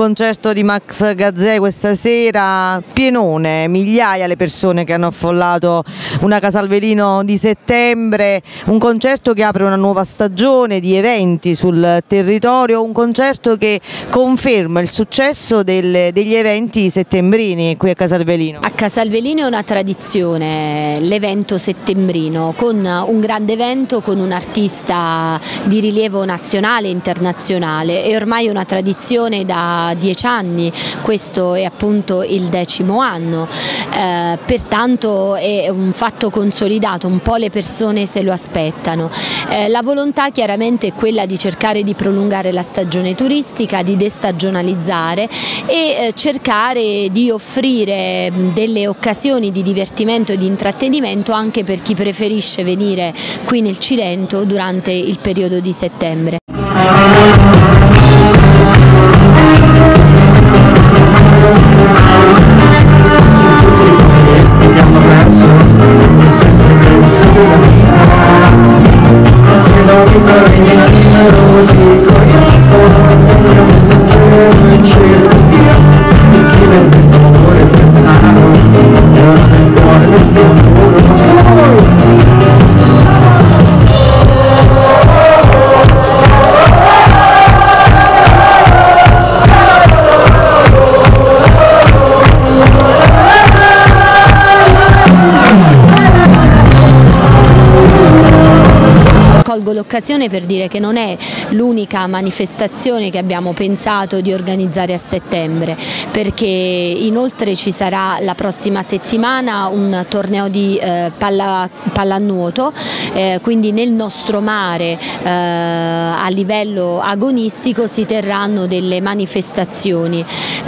concerto di Max Gazzè questa sera, pienone, migliaia le persone che hanno affollato una Casalverino di settembre, un concerto che apre una nuova stagione di eventi sul territorio, un concerto che conferma il successo degli eventi settembrini qui a Casalverino. A Casalverino è una tradizione l'evento settembrino, con un grande evento, con un artista di rilievo nazionale e internazionale, è ormai una tradizione da 10 anni, questo è appunto il 10° anno, pertanto è un fatto consolidato, un po' le persone se lo aspettano. La volontà chiaramente è quella di cercare di prolungare la stagione turistica, di destagionalizzare e cercare di offrire delle occasioni di divertimento e di intrattenimento anche per chi preferisce venire qui nel Cilento durante il periodo di settembre. Colgo l'occasione per dire che non è l'unica manifestazione che abbiamo pensato di organizzare a settembre, perché inoltre ci sarà la prossima settimana un torneo di pallanuoto, quindi nel nostro mare a livello agonistico si terranno delle manifestazioni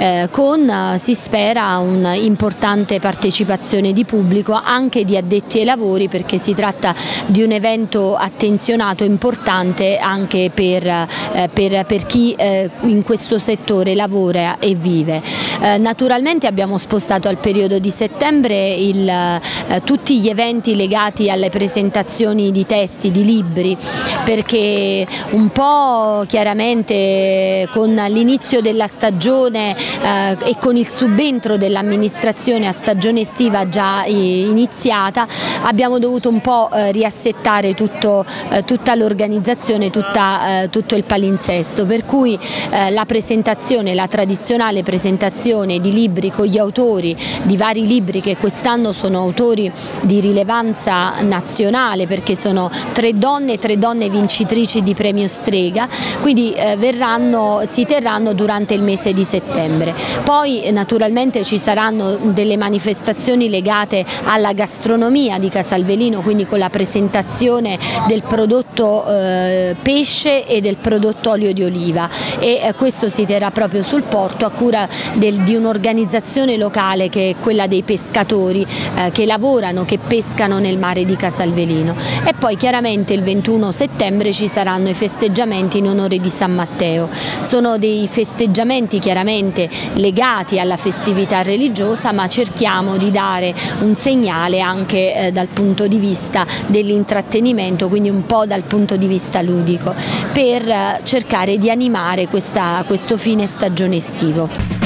con, si spera, un'importante partecipazione di pubblico, anche di addetti ai lavori, perché si tratta di un evento attenzionato, importante anche per chi in questo settore lavora e vive. Naturalmente abbiamo spostato al periodo di settembre tutti gli eventi legati alle presentazioni di testi, di libri, perché un po' chiaramente con l'inizio della stagione e con il subentro dell'amministrazione a stagione estiva già iniziata, abbiamo dovuto un po' riassettare tutta l'organizzazione, tutto il palinsesto, per cui la presentazione, la tradizionale presentazione di libri con gli autori di vari libri che quest'anno sono autori di rilevanza nazionale, perché sono tre donne vincitrici di premio Strega, quindi si terranno durante il mese di settembre. Poi naturalmente ci saranno delle manifestazioni legate alla gastronomia di Casalverino, quindi con la presentazione del prodotto pesce e del prodotto olio di oliva, e questo si terrà proprio sul porto a cura di un'organizzazione locale che è quella dei pescatori che lavorano, che pescano nel mare di Casalverino. E poi chiaramente il 21 settembre ci saranno i festeggiamenti in onore di San Matteo. Sono dei festeggiamenti chiaramente legati alla festività religiosa, ma cerchiamo di dare un segnale anche dal punto di vista dell'intrattenimento, quindi un po' dal punto di vista ludico, per cercare di animare questo fine stagione estivo.